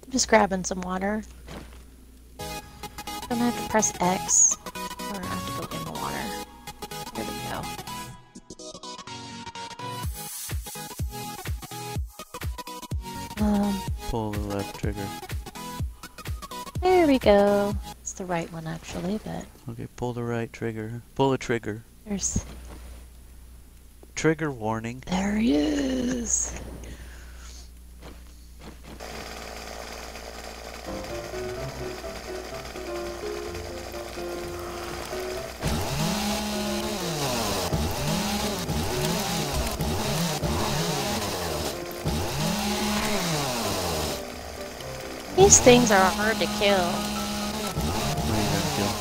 Just grabbing some water. Don't have to press X. Or I have to go in the water. There we go. Pull the left trigger. There we go. It's the right one actually, but Okay, pull the right trigger. Pull the trigger. there's... Trigger warning. There he is! These things are hard to kill. What are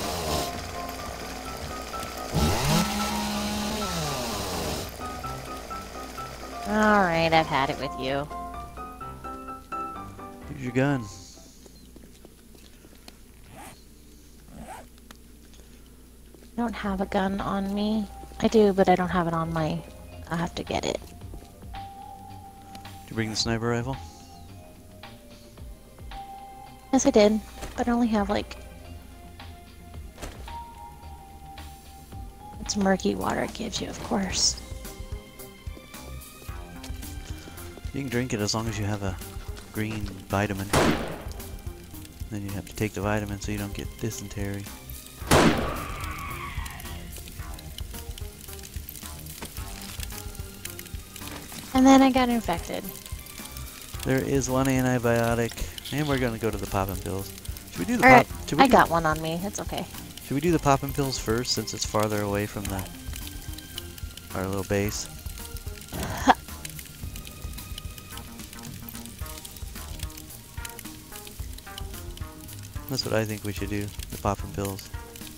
you gonna Alright, I've had it with you. kill? Use your gun. I don't have a gun on me. I do, but I don't have it on my... I'll have to get it. Did you bring the sniper rifle? Yes, I did, but I only have like... It's murky water it gives you, of course. You can drink it as long as you have a green vitamin. Then you have to take the vitamin so you don't get dysentery. And then I got infected. There is one antibiotic, and we're gonna go to the popping pills. Should we do the Alright, pop? I got one on me. It's okay. Should we do the popping pills first, since it's farther away from our little base? That's what I think we should do. The popping pills.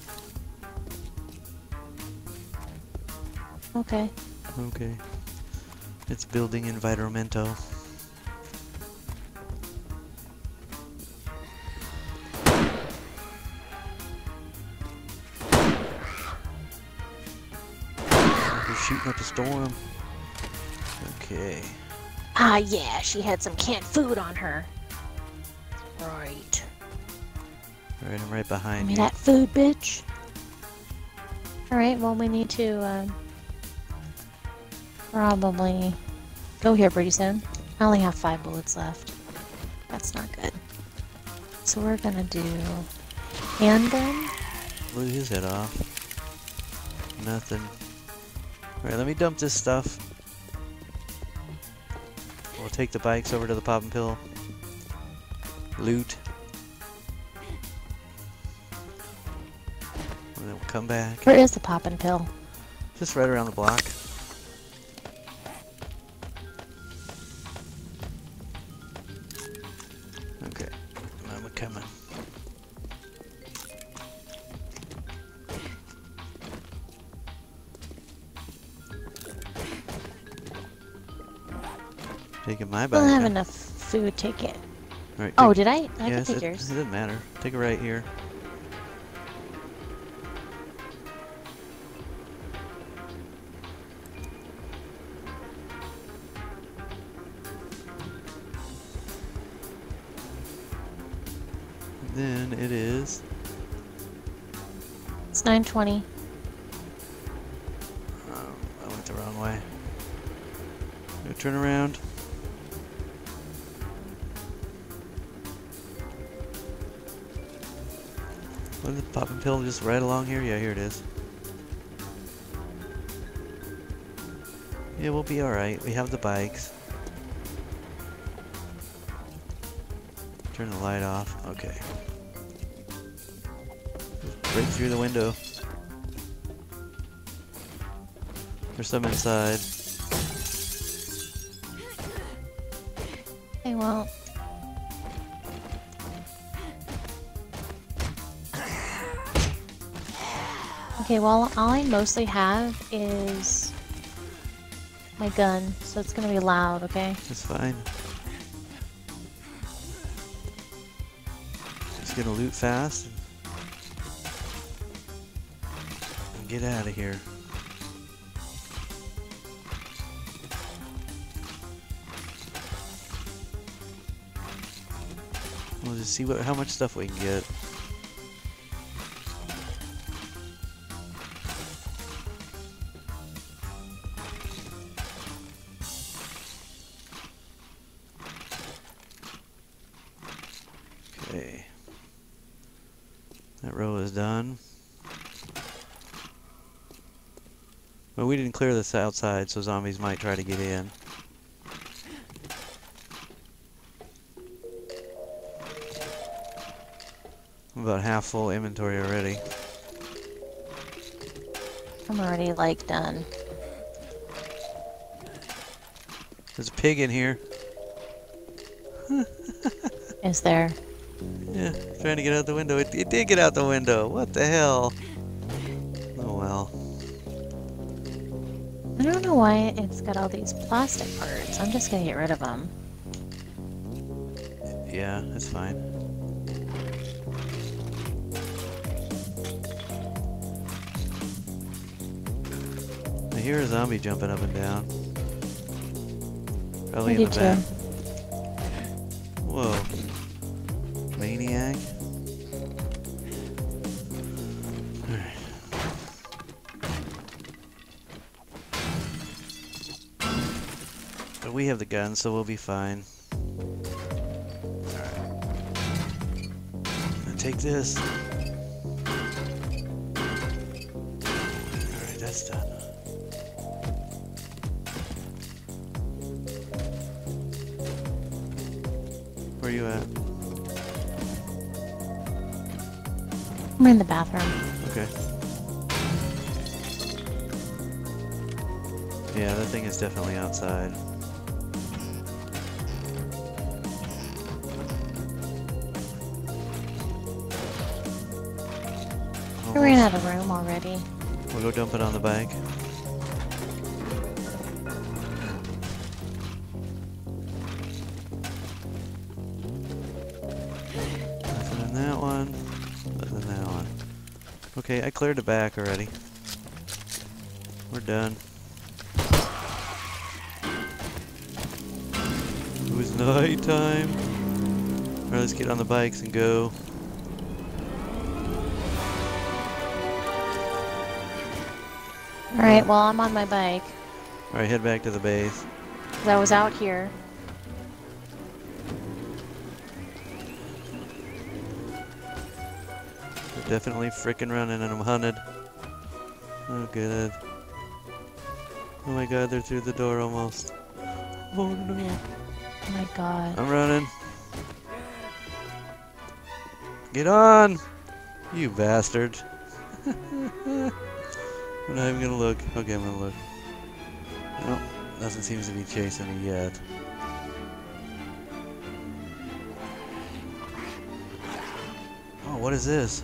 Okay. Okay. It's building environmento. We're shooting up a storm. Okay. Ah, yeah, she had some canned food on her. Right. Alright, I'm right Give behind me you. that food, bitch. Alright, well, we need to, probably go here pretty soon. I only have 5 bullets left. That's not good. So we're gonna do handgun. Blew his head off. Nothing. Alright, let me dump this stuff. We'll take the bikes over to the popping pill. Loot. And then we'll come back. Where is the poppin' pill? Just right around the block. Okay, I'm coming. Taking my I bike. don't have now. enough food. Take it. Alright, Oh, take- did I? I yes, can take it yours. doesn't matter. Take it right here. Then it is. It's 9:20. I went the wrong way. Go turn around. Was the popping pill just right along here? Yeah, here it is. Yeah, we'll be alright. We have the bikes. Turn the light off. Okay. Break through the window. There's some inside. Okay, well. Okay, well, all I mostly have is my gun, so it's gonna be loud, okay? It's fine. Just gonna loot fast and get out of here. We'll just see how much stuff we can get. Okay. That row is done. Well, we didn't clear this outside, so zombies might try to get in. I'm about half full inventory already. I'm already, like, done. There's a pig in here. Is there? Yeah, trying to get out the window. It did get out the window. What the hell? Oh well. I don't know why it's got all these plastic parts. I'm just gonna get rid of them. Yeah, it's fine. I hear a zombie jumping up and down. Probably in the back. Whoa. Maniac. Alright. But we have the gun, so we'll be fine. Alright. Take this. Alright, that's done. Where are you at? We're in the bathroom. Okay. Yeah, that thing is definitely outside. We ran out of room already. We'll go dump it on the bike. Nothing in that one. Nothing in that one. Okay, I cleared the back already. We're done. It was night time. Alright, let's get on the bikes and go. Alright, well, I'm on my bike. Alright, head back to the base. 'Cause I was out here. They're definitely frickin' running and I'm hunted. Oh, good. Oh my god, they're through the door almost. Oh no. Oh my god. I'm running. Get on! You bastard. I'm not even gonna look. Okay, I'm gonna look. Well, nothing seems to be chasing me yet. Oh, what is this?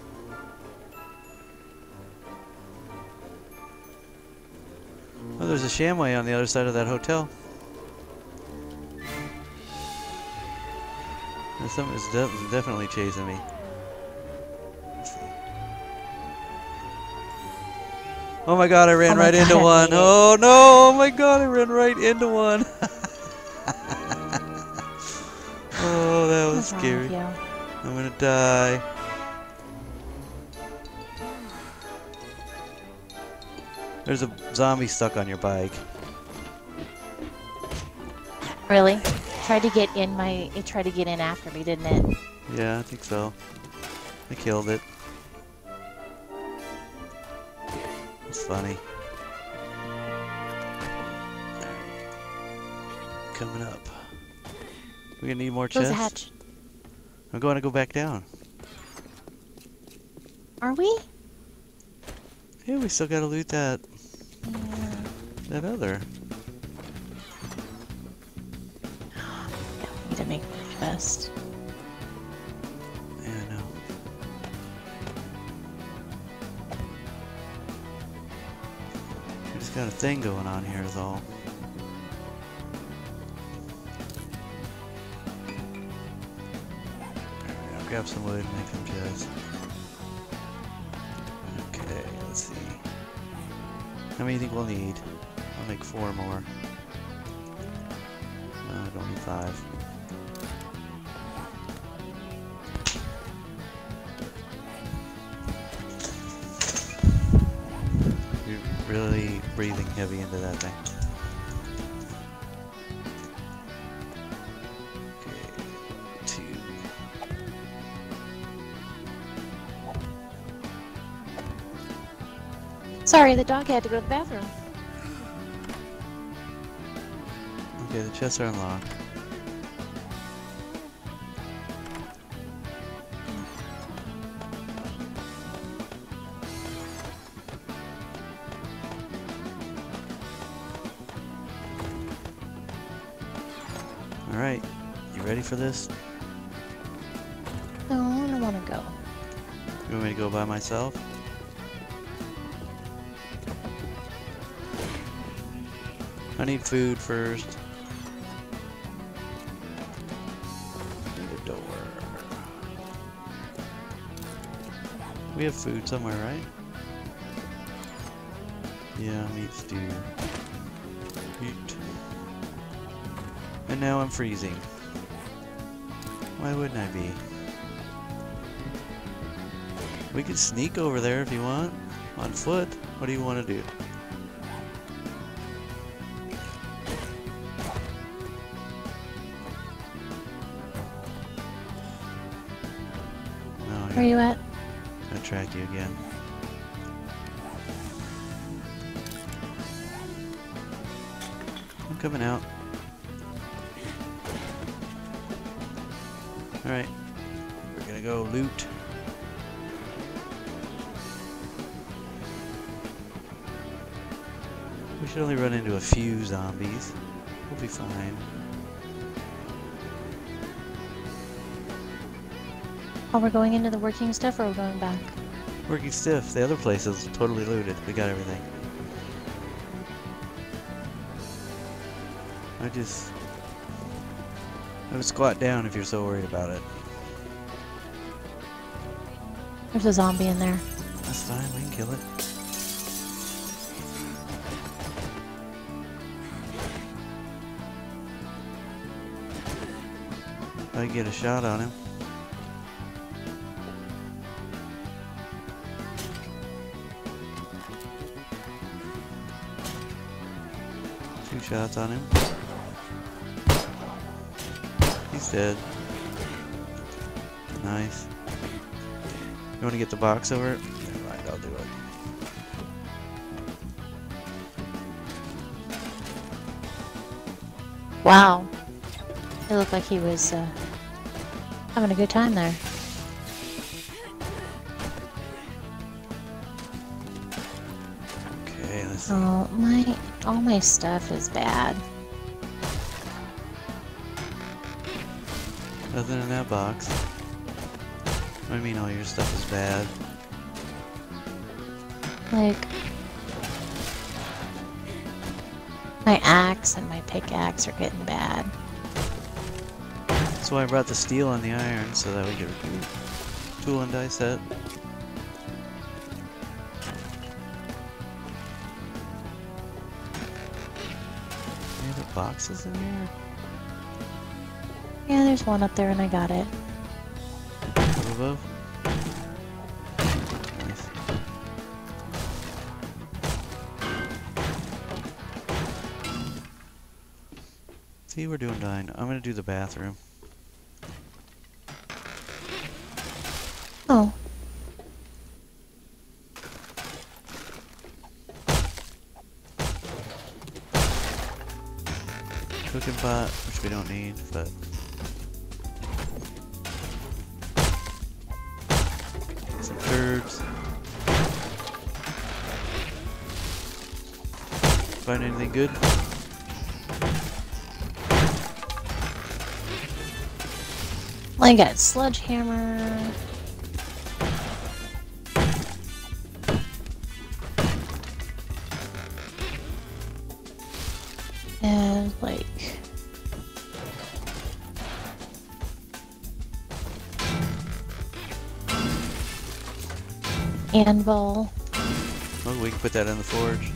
Oh, there's a Shamway on the other side of that hotel. There's something that's definitely chasing me. Let's see. Oh my god, I ran right into one. Oh no, oh my god, I ran right into one. Oh, that was scary. I'm gonna die. There's a zombie stuck on your bike. Really? It tried to get in after me, didn't it? Yeah, I think so. I killed it. It's funny. Coming up. We're gonna need more Close chests. the hatch. I'm going to go back down. Are we? Yeah, we still gotta loot that other. Yeah, we need to make more chest. Yeah, I know. We just got a thing going on here is all. I'll grab some wood and make some chests. Okay, let's see. How many do you think we'll need? I'll make 4 more. No, I don't need 5. really breathing heavy into that thing. Okay, 2. Sorry, the dog had to go to the bathroom. Okay, the chests are unlocked. Alright, you ready for this? No, I don't want to go. You want me to go by myself? I need food first. Need a door. We have food somewhere, right? Yeah, meat stew. Meat. And now I'm freezing. Why wouldn't I be? We could sneak over there if you want. On foot. What do you want to do? No, Where are you at? I'll track you again. I'm coming out. Alright. We're gonna go loot. We should only run into a few zombies. We'll be fine. Oh, we're going into the working stuff, or are we going back? Working stiff. The other place is totally looted. We got everything. I would squat down if you're so worried about it. There's a zombie in there. That's fine, we can kill it. If I can get a shot on him. Two shots on him. He's dead. Nice. You want to get the box over it? Never mind, I'll do it. Wow. It looked like he was having a good time there. Okay, let's see. Oh, all my stuff is bad. Nothing in that box. What do you mean all your stuff is bad? Like, my axe and my pickaxe are getting bad. That's why I brought the steel and the iron, so that we could tool and die set. Any other boxes in here? Yeah, there's one up there and I got it. Up above? Nice. See, we're doing dying. I'm gonna do the bathroom. Oh. Cooking pot, which we don't need, but some turds. Find anything good? I got sledgehammer. And like anvil. Oh, we can put that in the forge.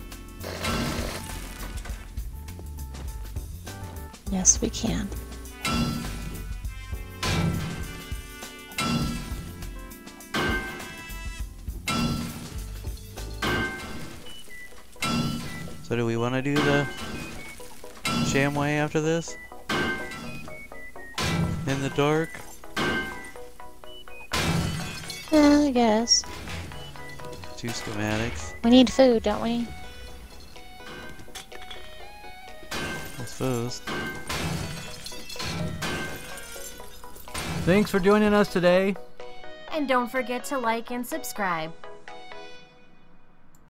Yes, we can. So do we want to do the Shamway after this? In the dark? I guess. 2 schematics. We need food, don't we? I suppose. Thanks for joining us today. And don't forget to like and subscribe.